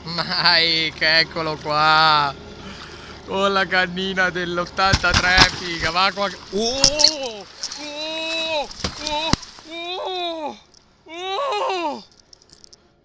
Mike, eccolo qua. Con la cannina dell'83, figa, va qua. Oh! Oh! Oh!